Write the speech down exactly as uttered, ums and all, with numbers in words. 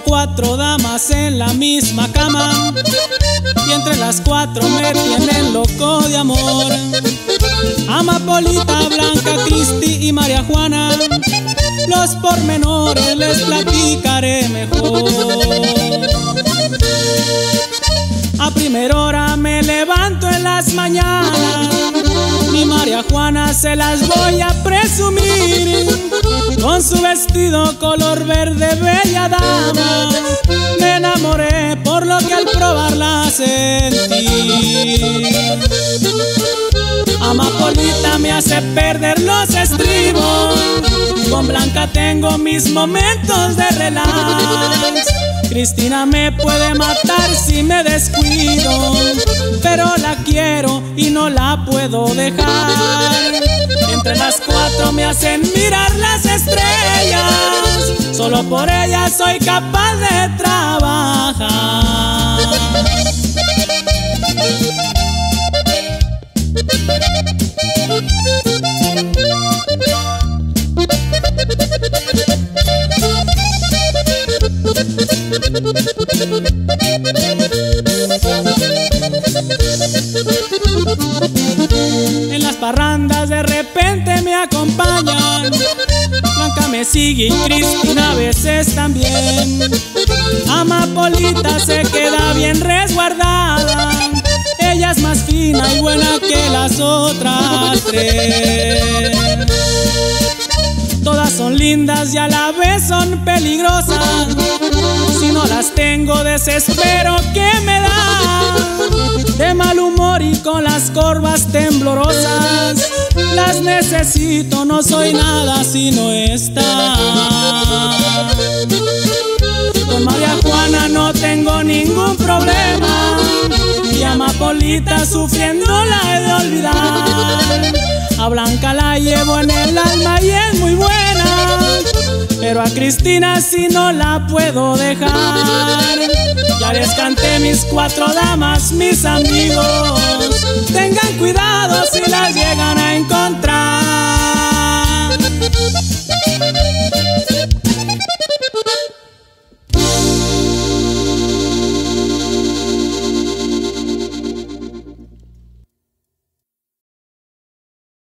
cuatro damas en la misma cama y entre las cuatro me tienen loco de amor. Amapolita, Blanca, Cristi y María Juana, los pormenores les platicaré mejor. A primera hora me levanto en las mañanas, mi María Juana se las voy a presumir. Con su vestido color verde, bella dama, me enamoré por lo que al probarla sentí. Amapolita me hace perder los estribos, con Blanca tengo mis momentos de relax. Cristina me puede matar si me descuido, pero la quiero y no la puedo dejar. Entre las cuatro me hacen mirar las estrellas, solo por ellas soy capaz de trabajar. En las parrandas de repente me acompañan, Blanca me sigue y Cristina a veces también. Amapolita se queda bien resguardada, ella es más fina y buena que las otras tres. Todas son lindas y a la vez son peligrosas, si no las tengo desespero que me da. De mal humor y con las corvas temblorosas, las necesito, no soy nada si no está. Con María Juana no tengo ningún problema, y a Amapolita sufriendo la he de olvidar. A Blanca la llevo en el alma y es muy buena, pero a Cristina sí no la puedo dejar. Ya les canté mis cuatro damas, mis amigos, tengan cuidado si las llegan a encontrar.